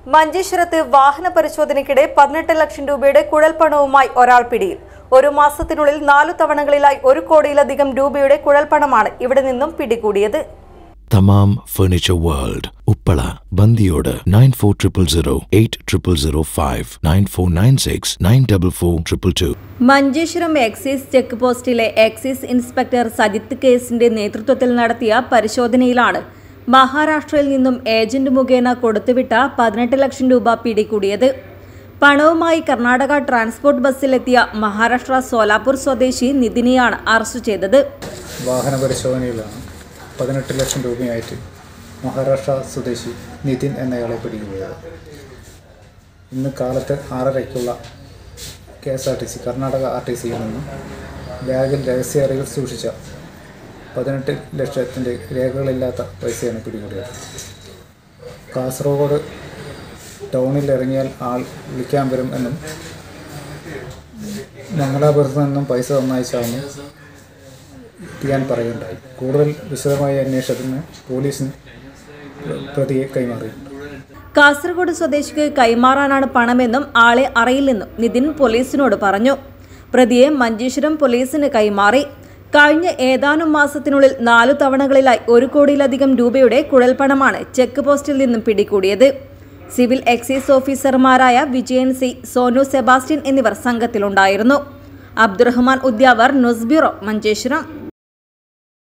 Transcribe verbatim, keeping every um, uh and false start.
മഞ്ചേശ്വരത്ത് വാഹന പരിശോധനയ്ക്കിടെ പതിനെട്ട് ലക്ഷം രൂപയുടെ കുഴൽപ്പണവുമായി ഒരാൾ പിടിയിൽ. ഒരു മാസത്തിനുള്ളിൽ നാലു തവണകളിലായി ഒരു കോടിയിലധികം രൂപയുടെ കുഴൽപ്പണമാണ് ഇവിടെ നിന്നും പിടികൂടിയത്. Tamam furniture world Uppala Bandiyod nine four triple zero eight triple zero five nine four nine six nine double four triple two. Manjeshwaram excise check പോസ്റ്റിലെ എക്സൈസ് ഇൻസ്പെക്ടർ സജിത്ത് കേസിന്റെ നേതൃത്വത്തിൽ നടത്തിയ പരിശോധനയിലാണ് മഹാരാഷ്ട്രയിൽ നിന്നും ഏജന്റ് മുഖേന കൊടുത്തുവിട്ട പതിനെട്ട് ലക്ഷം രൂപ പിടികൂടിയത്. പണവുമായി കർണാടക ട്രാൻസ്പോർട്ട് ബസ്സിലെത്തിയ മഹാരാഷ്ട്ര സോലാപൂർ സ്വദേശി നിതിനെയാണ് അറസ്റ്റ് ചെയ്തത്. വാഹന പരിശോധനയിലാണ് പതിനെട്ട് ലക്ഷം രൂപയായിട്ട് മഹാരാഷ്ട്ര സ്വദേശി നിതിൻ എന്നയാളെ പിടികൂടിയത്. ഇന്ന് കാലത്ത് ആറരയ്ക്കുള്ള K S R T C Karnataka R T സിയിൽ നിന്നും ബാഗിൽ രഹസ്യ അറയിൽ സൂക്ഷിച്ച പതിനെട്ട് ലക്ഷത്തിൻ്റെ രേഖകളില്ലാത്ത പൈസയാണ് പിടികൂടിയത്. കാസർഗോഡ് ടൗണിൽ ഇറങ്ങിയാൽ ആൾ വിളിക്കാൻ വരും എന്നും മംഗലാപുരത്ത് നിന്നും പൈസ തന്നയച്ചാണെന്നും ചെയ്യാൻ പറയുകയുണ്ടായി. കൂടുതൽ വിശദമായ അന്വേഷണത്തിന് പോലീസിന് പ്രതിയെ കൈമാറിയിട്ടുണ്ട്. കാസർഗോഡ് സ്വദേശിക്ക് കൈമാറാനാണ് പണമെന്നും ആളെ അറിയില്ലെന്നും നിതിൻ പോലീസിനോട് പറഞ്ഞു. പ്രതിയെ മഞ്ചേശ്വരം പോലീസിന് കൈമാറി. കഴിഞ്ഞ ഏതാനും മാസത്തിനുള്ളിൽ നാലു തവണകളിലായി ഒരു കോടിയിലധികം രൂപയുടെ കുഴൽപ്പണമാണ് ചെക്ക് പോസ്റ്റിൽ നിന്നും പിടികൂടിയത്. സിവിൽ എക്സൈസ് ഓഫീസർമാരായ വിജയൻ സി, സോനു സെബാസ്റ്റ്യൻ എന്നിവർ സംഘത്തിലുണ്ടായിരുന്നു. Abdurahman Udyavar, news bureau, Manjeshwaram.